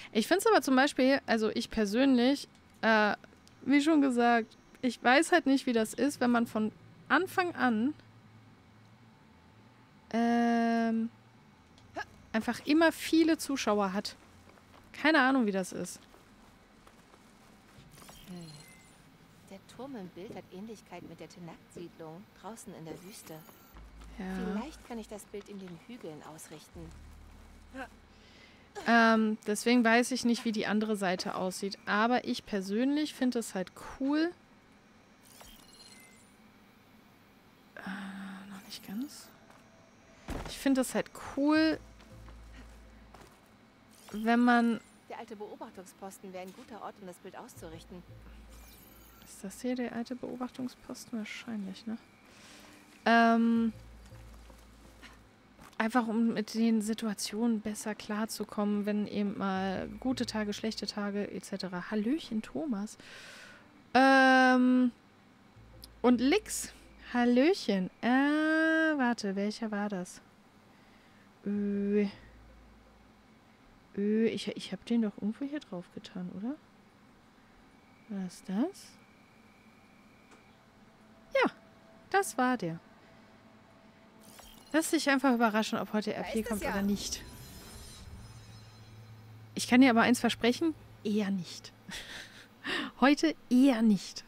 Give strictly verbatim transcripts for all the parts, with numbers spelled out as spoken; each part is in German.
Ich finde es aber zum Beispiel, also ich persönlich, äh, wie schon gesagt, ich weiß halt nicht, wie das ist, wenn man von Anfang an ähm, einfach immer viele Zuschauer hat. Keine Ahnung, wie das ist. Hm. Der Turm im Bild hat Ähnlichkeit mit der Tenakt-Siedlung draußen in der Wüste. Ja. Vielleicht kann ich das Bild in den Hügeln ausrichten. Ähm, deswegen weiß ich nicht, wie die andere Seite aussieht. Aber ich persönlich finde es halt cool. Äh, noch nicht ganz. Ich finde es halt cool, wenn man... Der alte Beobachtungsposten wäre ein guter Ort, um das Bild auszurichten. Ist das hier der alte Beobachtungsposten? Wahrscheinlich, ne? Ähm... Einfach um mit den Situationen besser klarzukommen, wenn eben mal gute Tage, schlechte Tage et cetera. Hallöchen, Thomas. Ähm... Und Lix. Hallöchen. Äh, warte, welcher war das? Ö. Ö, ich, ich habe den doch irgendwo hier drauf getan, oder? War das das? Ja, das war der. Lass dich einfach überraschen, ob heute Da R P ist es kommt ja. oder nicht. Ich kann dir aber eins versprechen, eher nicht. Heute eher nicht.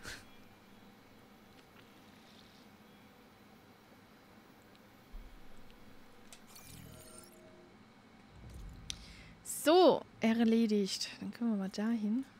So, erledigt. Dann können wir mal dahin.